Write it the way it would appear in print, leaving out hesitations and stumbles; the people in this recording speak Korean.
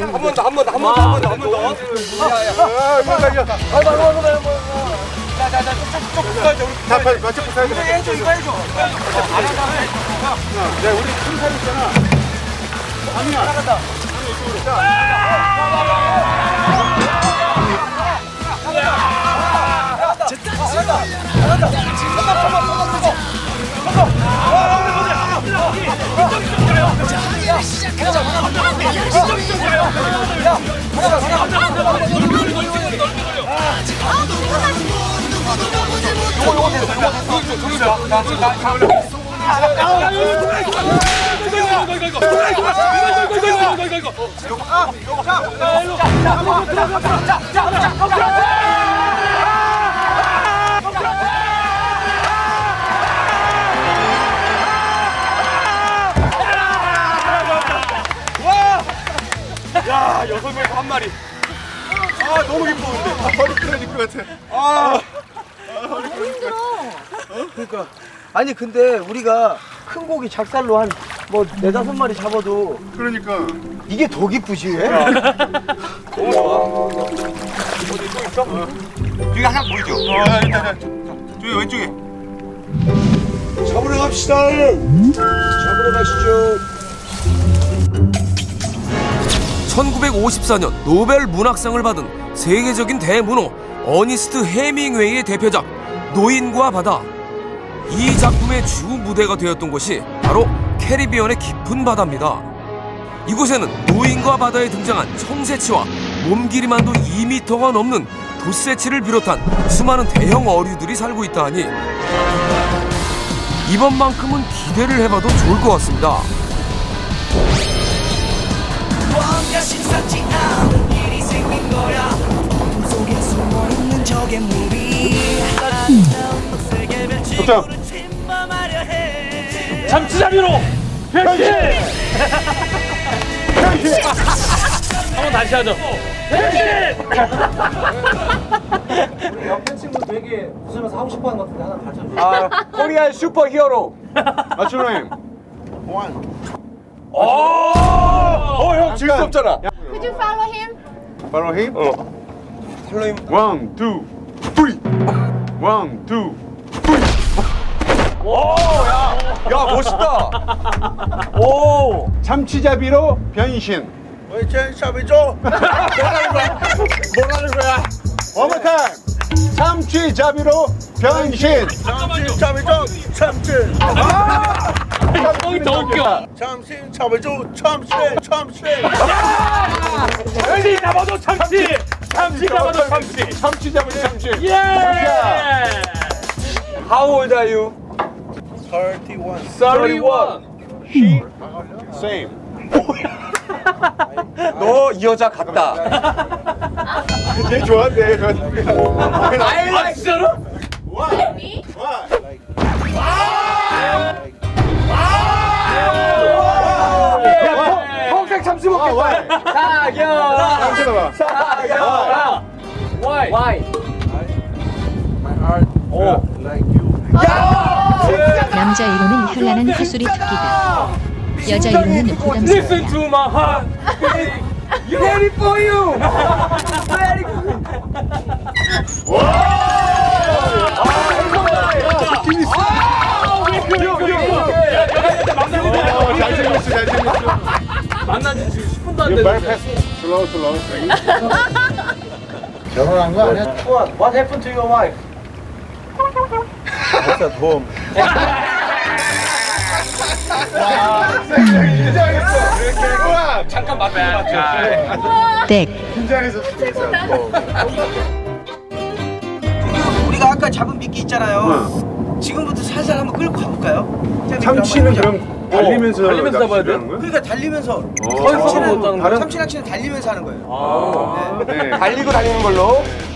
야, 6명에서 한 마리. 아, 너무 기뻐, 근데. 허리 끊어질 것 같아. 너무 힘들어. 그러니까. 아니, 근데 우리가 큰 고기 작살로 한 뭐 4-5마리 잡아도. 그러니까. 이게 더 기쁘지, 왜? 너무 좋아. 어디 또 있어? 저기 하나 보이죠? 일단. 저기 왼쪽에. 잡으러 갑시다. 잡으러 가시죠. 1954년 노벨 문학상을 받은 세계적인 대문호 어니스트 해밍웨이의 대표작 노인과 바다. 이 작품의 주 무대가 되었던 곳이 바로 캐리비안의 깊은 바다입니다. 이곳에는 노인과 바다에 등장한 청새치와 몸길이만도 2m가 넘는 돛새치를 비롯한 수많은 대형 어류들이 살고 있다 하니 이번만큼은 기대를 해봐도 좋을 것 같습니다. 뭔가 심상치 않은 일이 생긴 거야. 어둠 속에 숨어있는 적의 무리. 세계 멸치고를 침범하려 해. 잠수잡이로 변신! 한번 다시 하죠. 변신! 우리 옆에 친구 되게 웃으면서 하고 싶어하는 것 같은데 하나 가르쳐줘. 코리안 슈퍼 히어로. What's your name? 형 질 수 없잖아. Could you follow him? Follow him? Follow him. 1, 2, 3. 1, 2, 3. 오, 야 멋있다. 오, 참치잡이로 변신. 왜 잡이죠? 뭐라는 거야? One more time. 참치잡이로 변신. 참치잡이죠? 참치. 뻥이 더 웃겨. 참치잡이죠? 참치. 참치 잡아도 참치. 참치 잡아도 참치. 참치 잡아도 참치. 예. How old are you? 31. 31. She same. 너 이 여자 같다. 얘 좋아한대. I like 진짜로? Me? 평생 참치 먹겠다. 사겨라. 참치 봐봐. 사겨라. Why? My heart like you. 남자 1호는 현란한 헛소리 듣기다. 여자 1호는 부담스럽다. Listen to my heart. Ready for you. Very good. 잘생겼어. 만난 지 지금 10분도 안 됐는데. 슬로우. 결혼한 거 아니야? What happened to your wife? 진짜 도움. 긴장했어. 잠깐 맞죠? 땡. 긴장해서. 우리가 아까 잡은 미끼 있잖아요. 지금부터 살살 한번 끌고 가볼까요? 참치는 그럼 달리면서 잡아야 돼? 그러니까 달리면서. 서 있어서 못 하는 거야? 참치 낚시는 달리면서 하는 거예요. 달리고 다니는 걸로.